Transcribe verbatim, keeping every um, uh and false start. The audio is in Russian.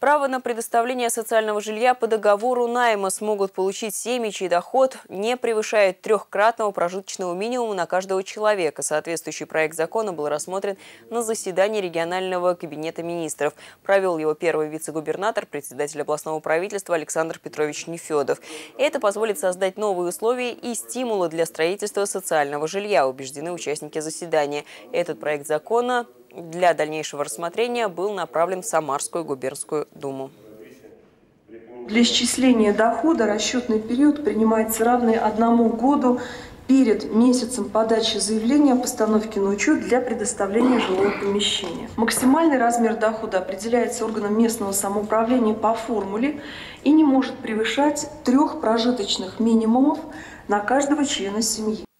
Право на предоставление социального жилья по договору найма смогут получить семьи, чей доход не превышает трехкратного прожиточного минимума на каждого человека. Соответствующий проект закона был рассмотрен на заседании регионального кабинета министров. Провел его первый вице-губернатор, председатель областного правительства Александр Петрович Нефедов. Это позволит создать новые условия и стимулы для строительства социального жилья, убеждены участники заседания. Этот проект закона для дальнейшего рассмотрения был направлен в Самарскую губернскую думу. Для исчисления дохода расчетный период принимается равный одному году перед месяцем подачи заявления о постановке на учет для предоставления жилого помещения. Максимальный размер дохода определяется органом местного самоуправления по формуле и не может превышать трех прожиточных минимумов на каждого члена семьи.